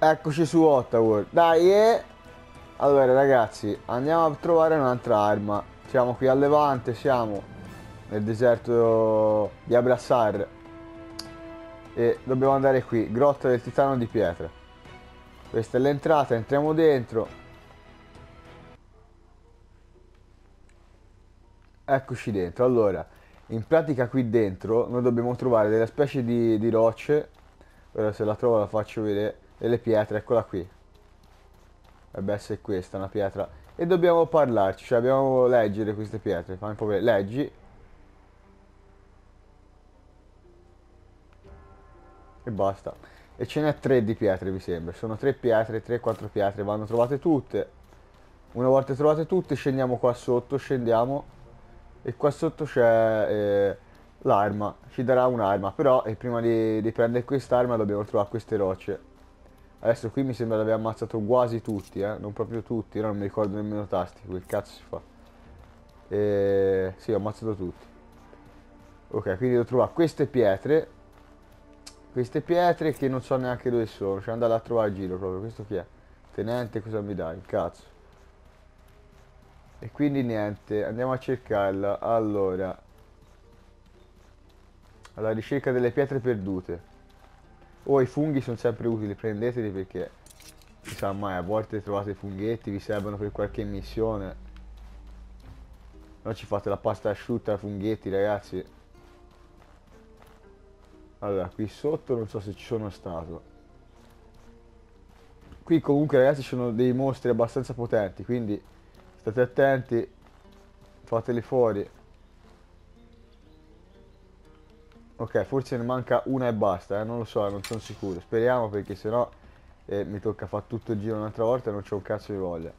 Eccoci su Ottawa. Dai, allora ragazzi, andiamo a trovare un'altra arma. Siamo qui a Levante, siamo nel deserto di Abrassar e dobbiamo andare qui, Grotta del Titano di Pietra. Questa è l'entrata, entriamo dentro. Eccoci dentro. Allora, in pratica qui dentro noi dobbiamo trovare delle specie di rocce. Ora se la trovo la faccio vedere. Delle pietre, eccola qui. Dovrebbe essere questa, una pietra. E dobbiamo parlarci, cioè dobbiamo leggere queste pietre. Fammi un po' vedere. Leggi e basta. E ce n'è tre di pietre, mi sembra. Sono tre pietre, tre, quattro pietre. Vanno trovate tutte. Una volta trovate tutte, scendiamo qua sotto. Scendiamo. E qua sotto c'è l'arma. Ci darà un'arma. Però prima di prendere quest'arma dobbiamo trovare queste rocce. Adesso qui mi sembra di aver ammazzato quasi tutti, non proprio tutti, ora non mi ricordo nemmeno tasti, quel cazzo si fa. Sì, ho ammazzato tutti. Ok, quindi devo trovare queste pietre che non so neanche dove sono, cioè andare a trovare a giro proprio, questo chi è? Tenente, cosa mi dai? Il cazzo. E quindi niente, andiamo a cercarla, allora, alla ricerca delle pietre perdute. Oh, i funghi sono sempre utili, prendeteli perché, si sa mai, a volte trovate funghetti, vi servono per qualche missione. No, ci fate la pasta asciutta, funghetti, ragazzi. Allora, qui sotto non so se ci sono stato. Qui comunque, ragazzi, ci sono dei mostri abbastanza potenti, quindi state attenti, fateli fuori. Ok, forse ne manca una e basta, non lo so, non sono sicuro. Speriamo perché sennò mi tocca fare tutto il giro un'altra volta e non c'ho un cazzo di voglia.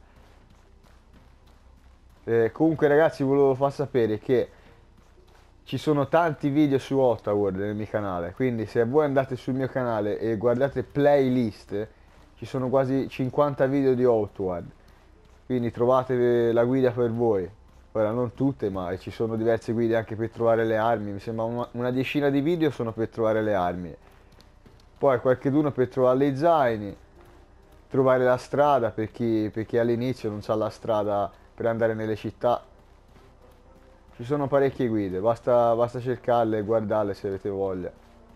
Comunque, ragazzi, volevo far sapere che ci sono tanti video su Ottaworld nel mio canale, quindi se voi andate sul mio canale e guardate playlist, ci sono quasi 50 video di Ottaworld, quindi trovate la guida per voi. Ora non tutte, ma ci sono diverse guide anche per trovare le armi, mi sembra una decina di video sono per trovare le armi. Poi qualcheduno per trovare i zaini, trovare la strada per chi all'inizio non sa la strada per andare nelle città. Ci sono parecchie guide, basta cercarle e guardarle se avete voglia.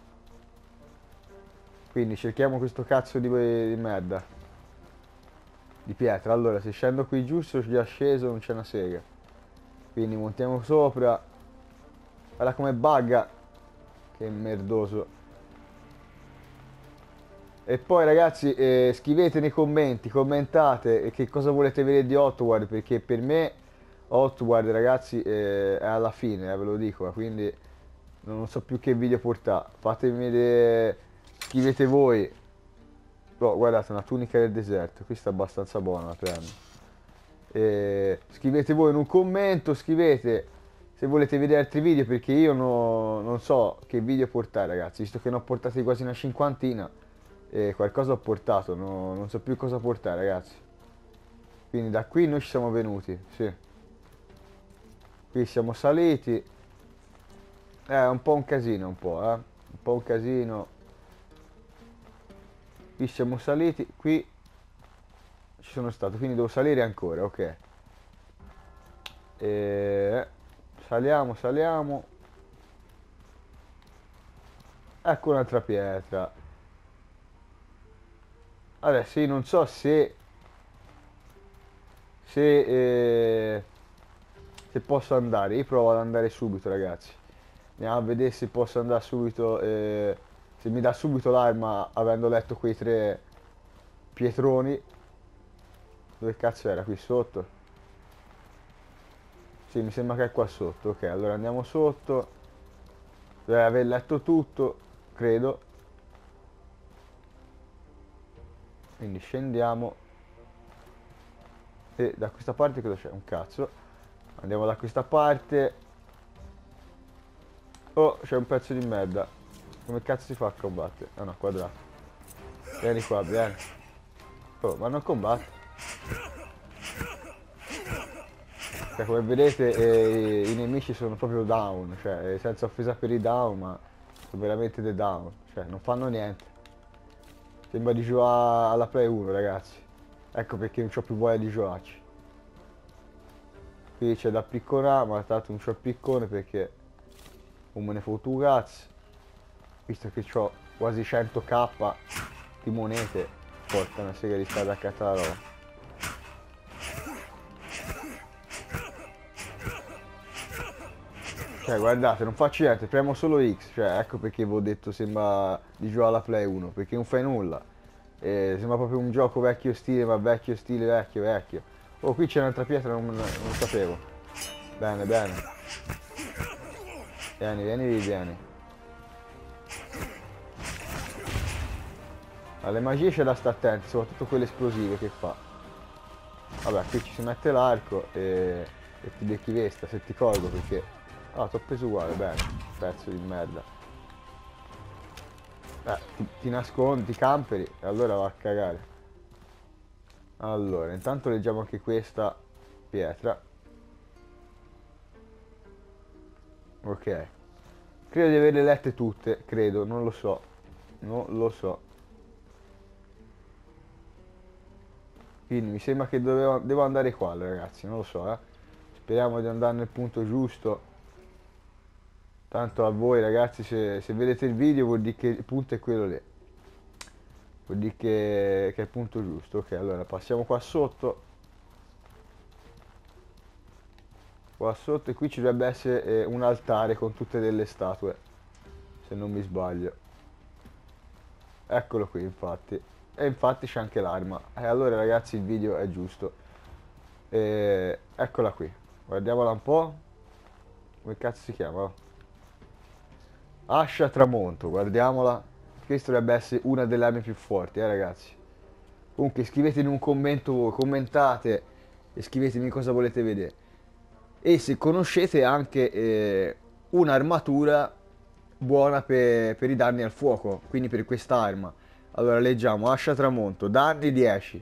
Quindi cerchiamo questo cazzo di merda. Di pietra. Allora, se scendo qui giù, sono già sceso, non c'è una sega. Quindi montiamo sopra. Guarda come bugga. Che merdoso. E poi ragazzi, scrivete nei commenti, commentate che cosa volete vedere di Hotwire, perché per me Hotwire ragazzi è alla fine, ve lo dico, quindi non so più che video portare. Fatemi vedere, scrivete voi. Oh, guardate, una tunica del deserto, questa è abbastanza buona, la prendo. Scrivete voi in un commento, scrivete se volete vedere altri video, perché io non so che video portare ragazzi, visto che ne ho portati quasi una cinquantina. E qualcosa ho portato, non so più cosa portare ragazzi. Quindi da qui noi ci siamo venuti, sì. Qui siamo saliti. È un po' un casino, un po', eh. Un po' un casino. Qui siamo saliti, qui ci sono stato, quindi devo salire ancora, ok. E... Saliamo, saliamo. Ecco un'altra pietra. Adesso io non so se posso andare. Io provo ad andare subito ragazzi. Andiamo a vedere se posso andare subito, se mi dà subito l'arma avendo letto quei tre pietroni. Dove cazzo era? Qui sotto? Sì, mi sembra che è qua sotto. Ok, allora andiamo sotto. Deve aver letto tutto, credo. Quindi scendiamo. E da questa parte cosa c'è? Un cazzo. Andiamo da questa parte. Oh, c'è un pezzo di merda. Come cazzo si fa a combattere? Ah no, quadrato. Vieni qua, vieni. Oh, ma non combatte. Cioè, come vedete i nemici sono proprio down, cioè senza offesa per i down, ma sono veramente dei down, cioè non fanno niente. Sembra di giocare alla Play 1, ragazzi. Ecco perché non c'ho più voglia di giocarci. Qui c'è da picconare, ma tanto non c'ho il piccone perché non me ne foto un cazzo. Visto che ho quasi 100k di monete, porca una sega di stare a la roba. Cioè guardate, non faccio niente, premo solo X, cioè ecco perché vi ho detto sembra di giocare alla Play 1, perché non fai nulla. Sembra proprio un gioco vecchio stile, ma vecchio stile vecchio, vecchio. Oh, qui c'è un'altra pietra, non lo sapevo. Bene, bene. Vieni, vieni, vieni. Alle magie c'è da stare attenti, soprattutto quelle esplosive che fa. Vabbè, qui ci si mette l'arco e ti becchi vesta se ti colgo perché... Ah, t'ho preso uguale, bene, pezzo di merda. Ti nascondi, ti camperi e allora va a cagare. Allora, intanto leggiamo anche questa pietra. Ok. Credo di averle lette tutte, credo, non lo so. Non lo so. Quindi mi sembra che devo andare qua, ragazzi, non lo so, eh. Speriamo di andare nel punto giusto. Tanto a voi ragazzi, se vedete il video vuol dire che il punto è quello lì. Vuol dire che è il punto giusto. Ok, allora passiamo qua sotto. Qua sotto e qui ci dovrebbe essere un altare con tutte delle statue. Se non mi sbaglio. Eccolo qui infatti. E infatti c'è anche l'arma. E allora ragazzi il video è giusto. Eccola qui. Guardiamola un po'. Come cazzo si chiama? Ascia Tramonto, guardiamola. Questa dovrebbe essere una delle armi più forti, ragazzi. Comunque scrivete in un commento voi, commentate e scrivetemi cosa volete vedere. E se conoscete anche un'armatura buona per i danni al fuoco, quindi per quest'arma. Allora leggiamo, Ascia Tramonto, danni 10,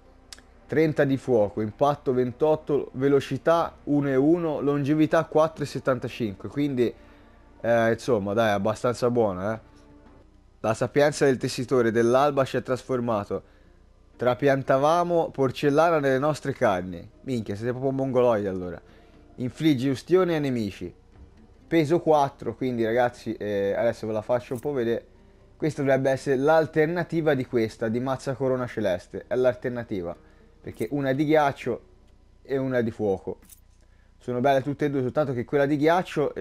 30 di fuoco, impatto 28, velocità 1,1, longevità 4,75, quindi insomma dai, è abbastanza buona, eh. La sapienza del tessitore dell'alba ci ha trasformato. Trapiantavamo porcellana nelle nostre carni. Minchia, siete proprio mongoloidi allora. Infliggi ustioni ai nemici. Peso 4, quindi ragazzi, adesso ve la faccio un po' vedere. Questa dovrebbe essere l'alternativa di questa, di Mazza Corona Celeste. È l'alternativa. Perché una è di ghiaccio e una è di fuoco. Sono belle tutte e due, soltanto che quella di ghiaccio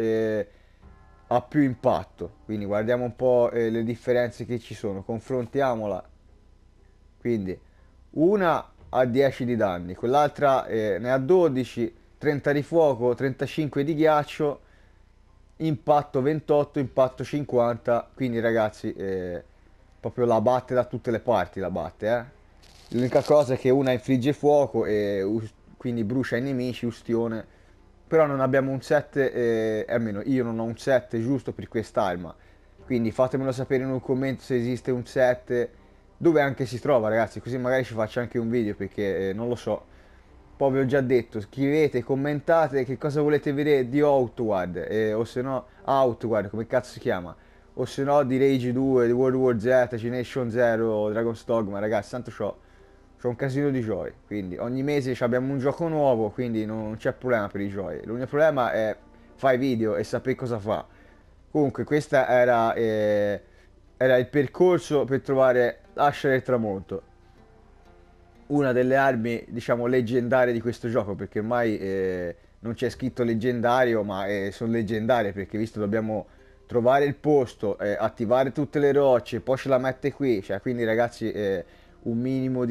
ha più impatto. Quindi guardiamo un po' le differenze che ci sono. Confrontiamola. Quindi una ha 10 di danni, quell'altra ne ha 12, 30 di fuoco, 35 di ghiaccio, impatto 28, impatto 50. Quindi ragazzi, proprio la batte da tutte le parti, la batte, eh. L'unica cosa è che una infligge fuoco e quindi brucia i nemici, ustione. Però non abbiamo un set, almeno io non ho un set giusto per quest'arma. Quindi fatemelo sapere in un commento se esiste un set, dove anche si trova ragazzi, così magari ci faccio anche un video perché non lo so. Poi vi ho già detto, scrivete, commentate che cosa volete vedere di Outward, o se no, Outward, come cazzo si chiama? O se no di Rage 2, di World War Z, Generation Zero, Dragon's Dogma, ragazzi, tanto c'ho un casino di giochi, quindi ogni mese abbiamo un gioco nuovo, quindi non c'è problema per i giochi. L'unico problema è fare video e sapere cosa fa. Comunque questo era il percorso per trovare Ascia del Tramonto, una delle armi diciamo leggendarie di questo gioco, perché ormai non c'è scritto leggendario, ma sono leggendarie perché visto dobbiamo trovare il posto, attivare tutte le rocce, poi ce la mette qui, cioè quindi ragazzi un minimo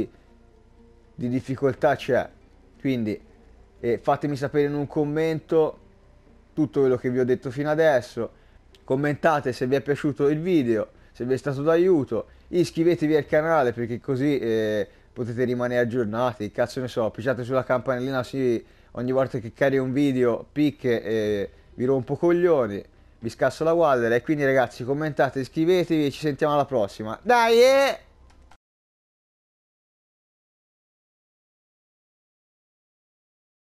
di difficoltà c'è. Quindi fatemi sapere in un commento tutto quello che vi ho detto fino adesso. Commentate se vi è piaciuto il video, se vi è stato d'aiuto. Iscrivetevi al canale perché così potete rimanere aggiornati. Cazzo ne so, picciate sulla campanellina sì, ogni volta che carico un video, picche e vi rompo coglioni. Vi scasso la Waller e quindi ragazzi commentate, iscrivetevi e ci sentiamo alla prossima. Dai!